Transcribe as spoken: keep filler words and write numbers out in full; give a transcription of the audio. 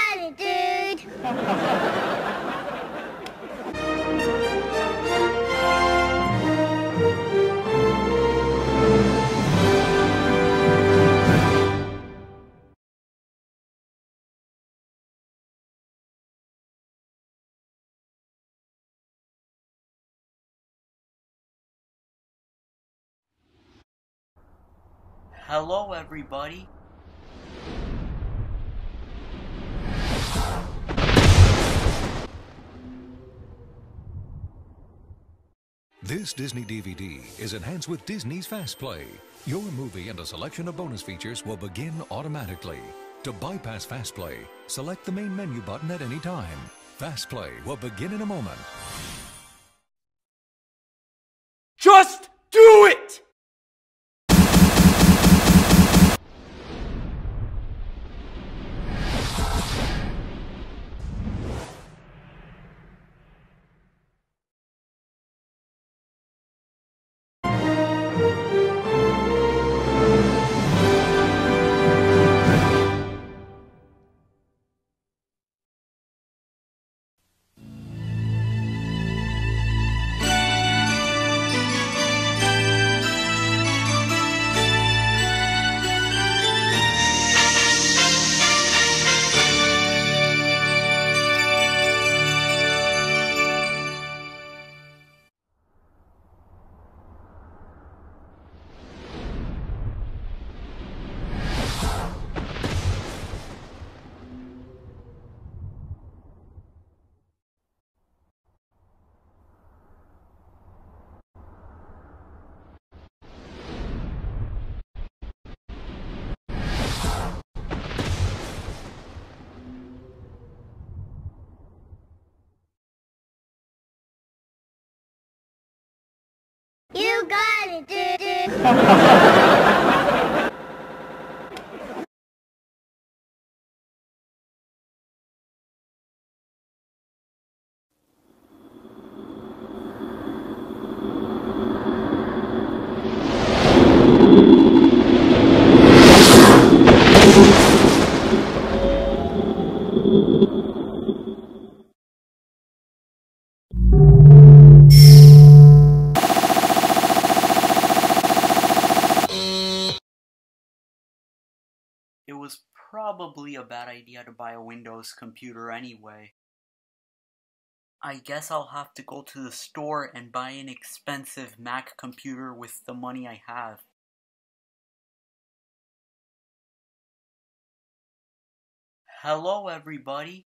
got it, dude! Hello, everybody. This Disney D V D is enhanced with Disney's Fast Play. Your movie and a selection of bonus features will begin automatically. To bypass Fast Play, select the main menu button at any time. Fast Play will begin in a moment. Just do it! You got it, dude! It was probably a bad idea to buy a Windows computer anyway. I guess I'll have to go to the store and buy an expensive Mac computer with the money I have. Hello, everybody.